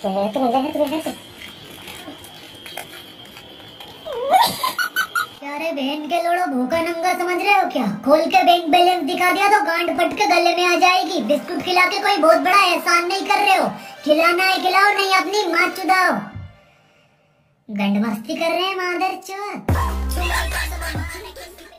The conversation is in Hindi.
अरे बहन के लोड़ो, भूखा नंगा समझ रहे हो क्या? खोल के बैंक बैलेंस दिखा दिया तो गांड फट के गले में आ जाएगी। बिस्कुट खिला के कोई बहुत बड़ा एहसान नहीं कर रहे हो। खिलाना है खिलाओ, नहीं अपनी माँ चुदाओ। गंड मस्ती कर रहे हैं मादर चोद।